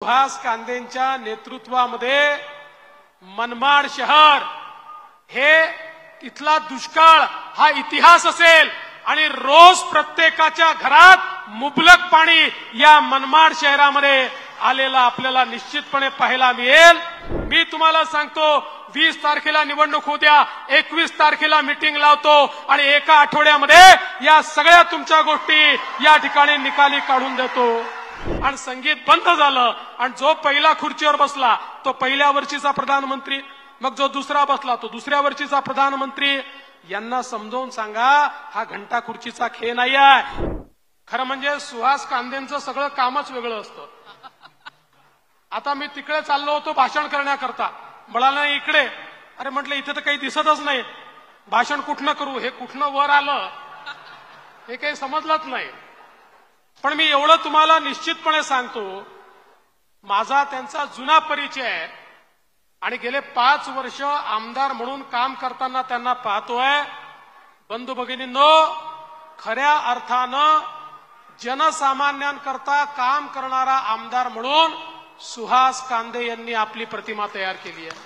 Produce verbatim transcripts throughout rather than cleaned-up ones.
सुहास कांदेंच्या नेतृत्वामध्ये मनमाड शहर हे तिथला दुष्काळ हा इतिहास असेल आणि रोज प्रत्येकाच्या घरात मुबलक पाणी या मनमाड शहरामध्ये आलेला आपल्याला निश्चितपणे पाहायला मिळेल। मी तुम्हाला सांगतो वीस तारखेला निवडणूक होऊ द्या, एकवीस तारखेला मीटिंग लावतो आणि एका आठवड्यामध्ये या सगळ्या तुमच्या गोष्टी या ठिकाणी निकाली काढून देतो। आणि संगीत बंद झालं आणि जो पहिला खुर्चीवर बसला तो पहिल्या वर्षीचा प्रधानमंत्री, मग जो दुसरा बसला तो दुसऱ्या वर्षीचा प्रधानमंत्री। यांना समजावून सांगा हा घंटा खुर्चीचा खेळ नाही आहे। खरं म्हणजे सुहास कांदेंचं सगळं कामच वेगळं असतं। आता मी तिकडे चाललो होतो भाषण करण्याकरता, म्हणाला नाही इकडे, अरे म्हटलं इथे तर काही दिसतच नाही, भाषण कुठनं करू, हे कुठनं वर आलं हे काही समजलंच नाही। पण मी एवढं तुम्हाला निश्चितपणे सांगतो, माझा त्यांचा जुना परिचय आहे आणि गेले पाच वर्ष आमदार म्हणून काम करताना त्यांना पाहतोय। बंधू भगिनींनो, खऱ्या अर्थानं जनसामान्यांकरता काम करणारा आमदार म्हणून सुहास कांदे यांनी आपली प्रतिमा तयार केली आहे।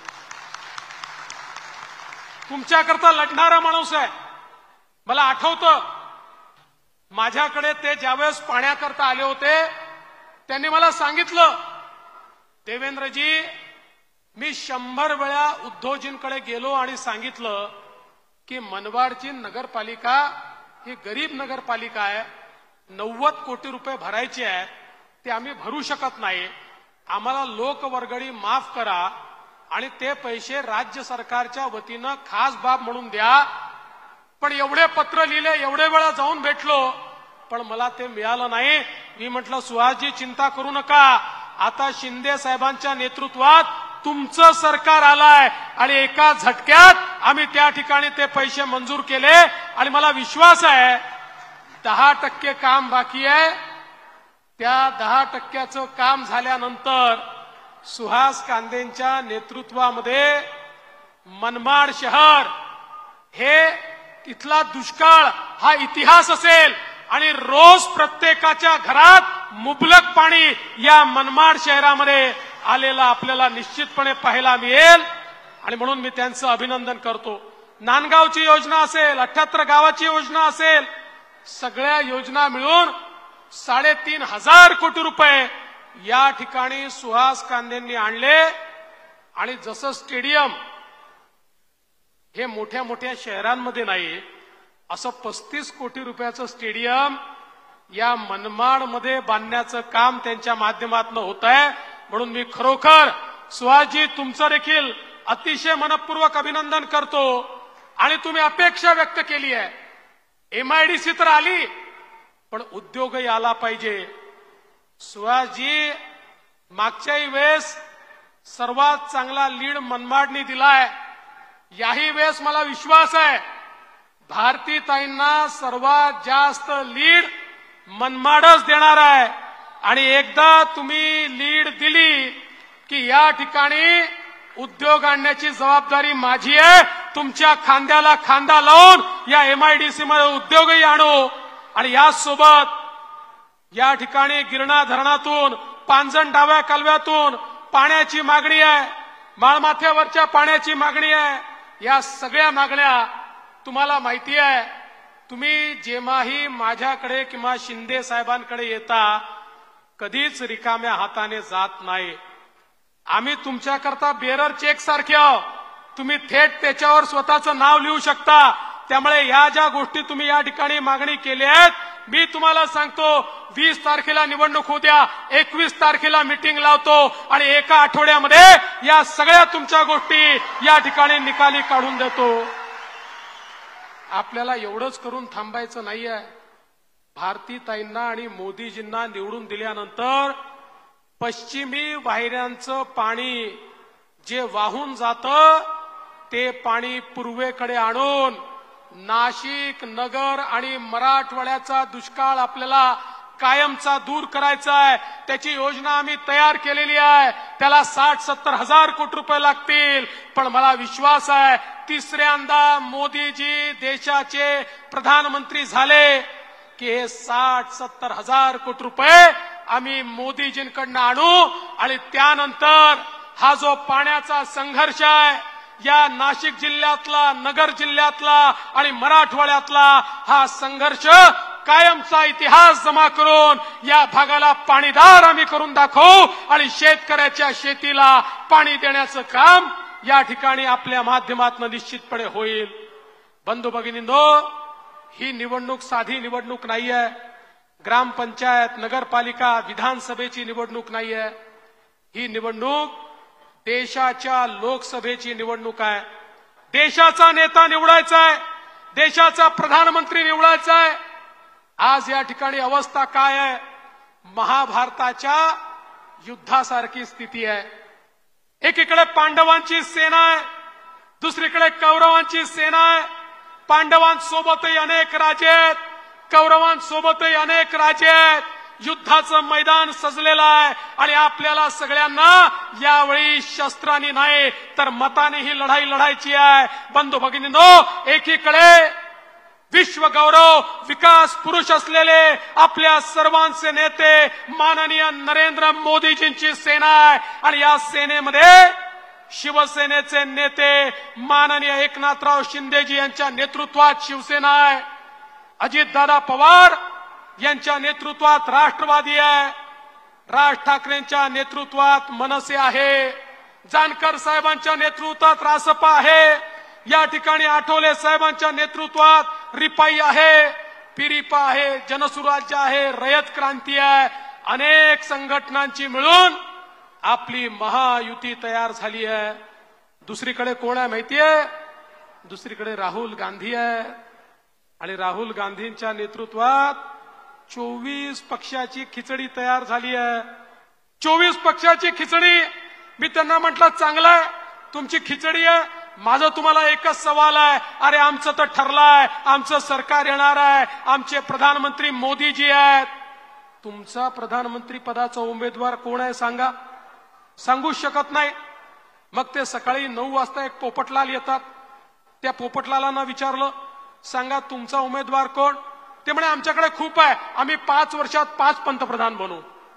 तुमच्याकरता लढणारा माणूस आहे। मला आठवतं माझ्याकडे ते ज्यावेळेस पाण्याकरता आले होते त्यांनी मला सांगितलं, देवेंद्रजी मी शंभर वेळा उद्धवजींकडे गेलो आणि सांगितलं की मनमाडची नगरपालिका ही गरीब नगरपालिका आहे, नव्वद कोटी रुपये भरायचे आहेत, ते आम्ही भरू शकत नाही, आम्हाला लोकवर्गणी माफ करा आणि ते पैसे राज्य सरकारच्या वतीनं खास बाब म्हणून द्या। पण एवढे पत्र लिहिले, एवढे वेळा जाऊन भेटलो, पण मला ते मिळालं नाही। मी म्हटलं सुहासजी चिंता करू नका, आता शिंदे साहेबांच्या नेतृत्वात तुमचं सरकार आलंय आणि एका झटक्यात आम्ही त्या ठिकाणी ते पैसे मंजूर केले आणि मला विश्वास आहे दहा टक्के काम बाकी आहे, त्या दहा टक्क्याचं काम झाल्यानंतर सुहास कांदेंच्या नेतृत्वामध्ये मनमाड शहर हे तिथला दुष्काळ हा इतिहास असेल आणि रोज प्रत्येकाच्या घरात मुबलक पाणी या मनमाड शहरामध्ये आलेला आपल्याला निश्चितपणे पाहायला मिळेल आणि म्हणून मी त्यांचं अभिनंदन करतो। नांदगावची योजना असेल, अठ्ठ्याहत्तर गावाची योजना असेल, सगळ्या योजना मिळून साडेतीन हजार कोटी रुपये या ठिकाणी सुहास कांदेंनी आणले। आणि जसं स्टेडियम हे मोठ्या मोठ्या शहरांमध्ये नाही, असं पस्तीस कोटी रुपयाचं स्टेडियम या मनमाडमध्ये बांधण्याचं काम त्यांच्या माध्यमातून होत आहे। म्हणून मी खरोखर सुहासजी तुमचं देखील अतिशय मनपूर्वक अभिनंदन करतो। आणि तुम्ही अपेक्षा व्यक्त केली आहे, एमआयडीसी तर आली पण उद्योगही आला पाहिजे। सुहासजी मागच्याही वेळेस सर्वात चांगला लीड मनमाडनी दिलाय, याही वेळेस मला विश्वास आहे भारतीताईंना सर्वात जास्त लीड मनमाडच देणार आहे। आणि एकदा तुम्ही लीड दिली की या ठिकाणी उद्योग आणण्याची जबाबदारी माझी आहे। तुमच्या खांद्याला खांदा लावून या एमआयडीसी मध्ये उद्योगही आणू आणि यासोबत या ठिकाणी गिरणा धरणातून, पांजण डाव्या कालव्यातून पाण्याची मागणी आहे, माळमाथ्यावरच्या पाण्याची मागणी आहे, या सगळ्या मागण्या तुम्हाला माहिती आहे। तुम्ही जेव्हाही माझ्याकडे किंवा शिंदे साहेबांकडे येता कधीच रिकाम्या हाताने जात नाही। आम्ही तुमच्याकरता बेरर चेक सारखे आहोत, तुम्ही थेट त्याच्यावर स्वतःचं नाव लिहू शकता। त्यामुळे या ज्या गोष्टी तुम्ही या ठिकाणी मागणी केल्या आहेत, मी तुम्हाला सांगतो वीस तारखेला निवडणूक होऊ द्या, एकवीस तारखेला मीटिंग लावतो आणि एका आठवड्यामध्ये या सगळ्या तुमच्या गोष्टी या ठिकाणी निकाली काढून देतो। आपल्याला एवढंच करून थांबायचं नाहीये। भारतीताईंना आणि मोदीजींना निवडून दिल्यानंतर पश्चिमी वाहिन्यांचं पाणी जे वाहून जातं ते पाणी पूर्वेकडे आणून नाशिक, नगर आणि मराठवाड्याचा दुष्काळ आपल्याला कायमचा दूर करायचा आहे। त्याची योजना आम्ही तयार केलेली आहे, त्याला साठ सत्तर हजार कोटी रुपये लागतील। पण मला विश्वास आहे तिसऱ्यांदा मोदीजी देशाचे प्रधानमंत्री झाले की हे साठ सत्तर हजार कोटी रुपये आम्ही मोदीजींकडनं आणू आणि त्यानंतर हा जो पाण्याचा संघर्ष आहे या नाशिक जिल्ह्यातला, नगर जिल्ह्यातला आणि मराठवाड्यातला हा संघर्ष कायमचा इतिहास जमा करून या भागाला पाणीदार आम्ही करून दाखवू आणि शेतकऱ्याच्या शेतीला पाणी देण्याचं काम या ठिकाणी आपल्या माध्यमातून निश्चितपणे होईल। बंधू भगिनींनो, ही निवडणूक साधी निवडणूक नाहीये। ग्रामपंचायत, नगरपालिका, विधानसभेची निवडणूक नाहीये। ही निवडणूक देशाच्या लोकसभेची निवडणूक आहे। देशाचा नेता निवडायचा आहे, देशाचा प्रधानमंत्री निवडायचा आहे। आज या ठिकाणी अवस्था काय आहे? महाभारताच्या युद्धासारखी स्थिती आहे। एकीकडे पांडवांची सेना आहे, दुसरीकडे कौरवांची सेना आहे। पांडवांसोबतही अनेक राजे आहेत, कौरवांसोबतही अनेक राजे आहेत। युद्धाचं मैदान सजलेलं आहे आणि आपल्याला सगळ्यांना यावेळी शस्त्रांनी नाही तर मताने ही लढाई लढायची आहे। बंधू भगिनींनो, एकीकडे विश्व गौरव विकास पुरुष असलेले आपल्या सर्वांचे नेते माननीय नरेंद्र मोदीजींची सेना आहे आणि या सेनेमध्ये शिवसेनेचे नेते माननीय एकनाथराव शिंदेजी यांच्या नेतृत्वात शिवसेना आहे। अजितदादा पवार यांच्या नेतृत्वात राष्ट्रवादी आहे, राज ठाकरेंच्या नेतृत्वात मनसे आहे, जानकर साहेबांच्या नेतृत्वात रासपा आहे, या ठिकाणी आठवले साहेबांच्या नेतृत्वात रिपाई आहे, पिरिपा आहे, जनसुराज्य आहे, रयत क्रांती आहे। अनेक संघटनांची मिळून आपली महायुती तयार झाली आहे। दुसरीकडे कोण आहे माहितीये? दुसरीकडे राहुल गांधी आहे आणि राहुल गांधींच्या नेतृत्वात चोवीस पक्षाची खिचडी तयार झाली आहे। चोवीस पक्षाची खिचडी। मी त्यांना म्हटलं, चांगलं आहे तुमची खिचडी आहे, माझा तुम्हाला एकच सवाल आहे, अरे आमचं तर ठरलंय, आमचं सरकार येणार आहे, आमचे प्रधानमंत्री मोदीजी आहेत, तुमचा प्रधानमंत्री पदाचा उमेदवार कोण आहे सांगा? सांगूच शकत नाही। मग ते सकाळी नऊ वाजता एक पोपटलाल येतात, त्या पोपटलालांना विचारलं, सांगा तुमचा उमेदवार कोण? ते म्हणे आमच्याकडे खूप आहे, आम्ही पाच वर्षात पाच पंतप्रधान बनवू।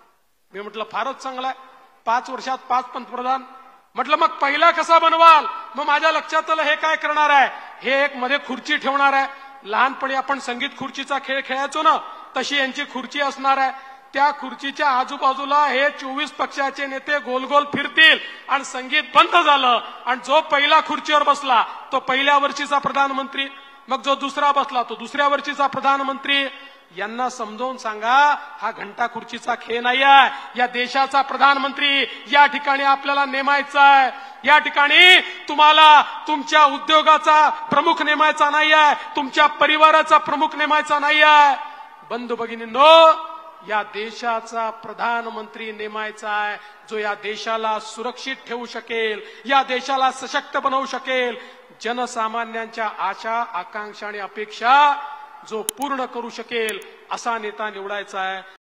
मी म्हटलं फारच चांगलं आहे, पाच वर्षात पाच पंतप्रधान। म्हटलं मग पहिला कसा बनवाल? मग माझ्या लक्षात आलं हे काय करणार आहे, हे एक मध्ये खुर्ची ठेवणार आहे। लहानपणी आपण संगीत खुर्चीचा खेळ खेळायचो ना, तशी यांची खुर्ची असणार आहे। त्या खुर्चीच्या आजूबाजूला हे चोवीस पक्षाचे नेते गोल गोल फिरतील आणि संगीत बंद झालं आणि जो पहिला खुर्चीवर बसला तो पहिल्या वर्षीचा प्रधानमंत्री, मग जो दुसरा बसला तो दुसऱ्या वर्षीचा प्रधानमंत्री। यांना समजावून सांगा, हा घंटा खुर्चीचा खेळ नाही आहे, या देशाचा प्रधानमंत्री या ठिकाणी आपल्याला नेमायचा आहे। या ठिकाणी तुम्हाला तुमच्या उद्योगाचा प्रमुख नेमायचा नाही आहे, तुमच्या परिवाराचा प्रमुख नेमायचा नाही आहे। बंधू भगिनींनो, या देशाचा प्रधानमंत्री नेमायचा आहे, जो या देशाला सुरक्षित ठेवू शकेल, या देशाला सशक्त बनवू शकेल, जनसामान्यांच्या आशा आकांक्षा आणि अपेक्षा जो पूर्ण करू शकेल असा नेता निवडायचा आहे।